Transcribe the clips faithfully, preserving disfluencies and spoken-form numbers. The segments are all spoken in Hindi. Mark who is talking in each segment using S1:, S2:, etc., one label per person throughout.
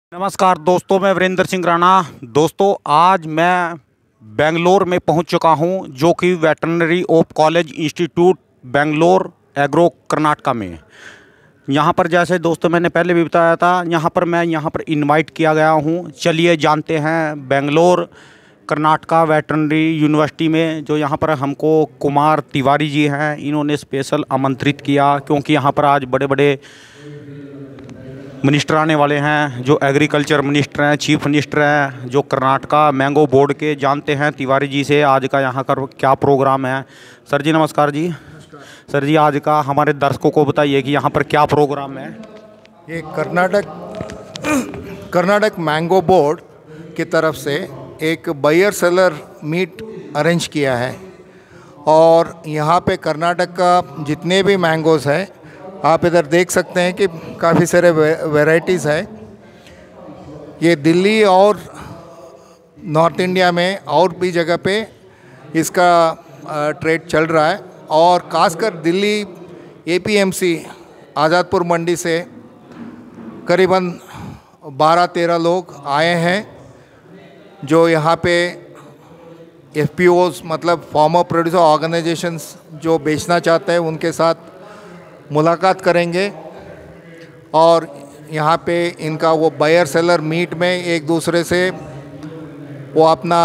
S1: नमस्कार दोस्तों, मैं वीरेंद्र सिंह राणा। दोस्तों, आज मैं बेंगलोर में पहुंच चुका हूं, जो कि veterinary of college institute Bangalore agro Karnataka में। यहां पर जैसे दोस्तों मैंने पहले भी बताया था, यहां पर मैं यहां पर इनवाइट किया गया हूं। चलिए जानते हैं बेंगलोर कर्नाटका वेटरनरी यूनिवर्सिटी में, जो यहां पर हमको कुमार तिवारी जी हैं, इन्होंने स्पेशल आमंत्रित किया, क्योंकि यहां पर आज बड़े बड़े मिनिस्टर आने वाले हैं। जो एग्रीकल्चर मिनिस्टर हैं, चीफ मिनिस्टर हैं, जो कर्नाटका मैंगो बोर्ड के। जानते हैं तिवारी जी से आज का यहाँ का क्या प्रोग्राम है। सर जी नमस्कार जी। सर जी, आज का हमारे दर्शकों को बताइए कि यहाँ पर क्या प्रोग्राम है।
S2: ये कर्नाटक कर्नाटक मैंगो बोर्ड की तरफ से एक बायर सेलर मीट अरेंज किया है, और यहाँ पे कर्नाटक का जितने भी मैंगोज़ हैं, आप इधर देख सकते हैं कि काफ़ी सारे वैरायटीज़ है। ये दिल्ली और नॉर्थ इंडिया में और भी जगह पे इसका ट्रेड चल रहा है, और ख़ासकर दिल्ली एपीएमसी आज़ादपुर मंडी से करीबन बारह तेरह लोग आए हैं, जो यहाँ पे एफपीओज़ मतलब फार्मर प्रोड्यूसर ऑर्गेनाइजेशंस जो बेचना चाहते हैं उनके साथ मुलाकात करेंगे, और यहाँ पे इनका वो बायर सेलर मीट में एक दूसरे से वो अपना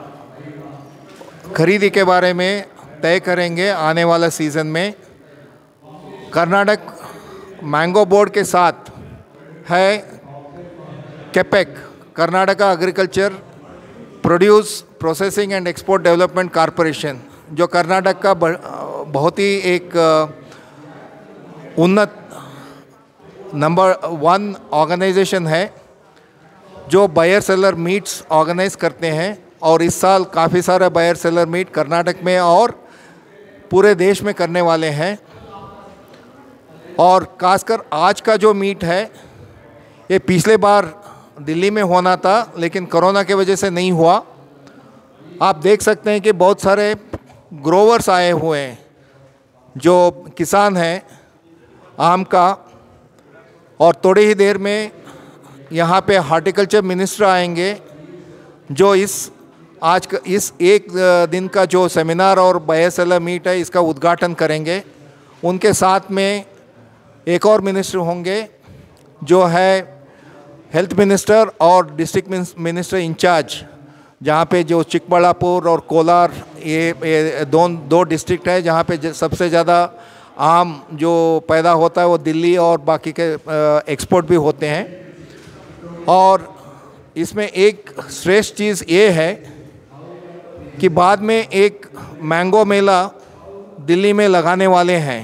S2: खरीदी के बारे में तय करेंगे आने वाला सीज़न में। कर्नाटक मैंगो बोर्ड के साथ है KAPPEC, Karnataka agriculture produce processing and export development corporation, जो कर्नाटक का बहुत ही एक उन्नत नंबर वन ऑर्गेनाइजेशन है, जो बायर सेलर मीट्स ऑर्गेनाइज करते हैं। और इस साल काफ़ी सारे बायर सेलर मीट कर्नाटक में और पूरे देश में करने वाले हैं। और खासकर आज का जो मीट है, ये पिछले बार दिल्ली में होना था, लेकिन कोरोना के वजह से नहीं हुआ। आप देख सकते हैं कि बहुत सारे ग्रोवर्स आए हुए हैं, जो किसान हैं आम का, और थोड़ी ही देर में यहाँ पे हॉर्टिकल्चर मिनिस्टर आएंगे, जो इस आज का इस एक दिन का जो सेमिनार और बायर सेलर मीट है इसका उद्घाटन करेंगे। उनके साथ में एक और मिनिस्टर होंगे, जो है हेल्थ मिनिस्टर और डिस्ट्रिक्ट मिनिस्टर इंचार्ज, जहाँ पे जो चिकबल्लापुर और कोलार ये, ये दो दो डिस्ट्रिक्ट है जहाँ पे सबसे ज़्यादा आम जो पैदा होता है वो दिल्ली और बाकी के एक्सपोर्ट भी होते हैं। और इसमें एक श्रेष्ठ चीज़ ये है कि बाद में एक मैंगो मेला दिल्ली में लगाने वाले हैं।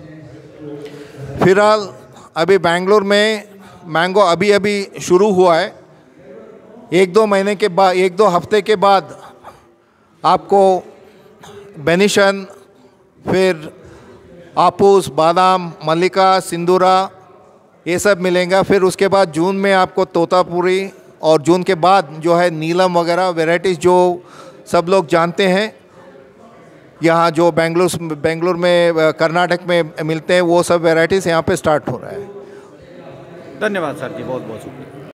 S2: फिलहाल अभी बेंगलोर में मैंगो अभी अभी शुरू हुआ है। एक दो महीने के बाद, एक दो हफ्ते के बाद आपको बेनिशन, फिर आपूस, बादाम, मल्लिका, सिंदूरा ये सब मिलेगा। फिर उसके बाद जून में आपको तोतापुरी, और जून के बाद जो है नीलम वगैरह वैरायटीज़ जो सब लोग जानते हैं, यहाँ जो बेंगलुरु बेंगलुरु में कर्नाटक में मिलते हैं, वो सब वैरायटीज़ यहाँ पे स्टार्ट हो रहा है।
S1: धन्यवाद सर जी, बहुत बहुत शुक्रिया।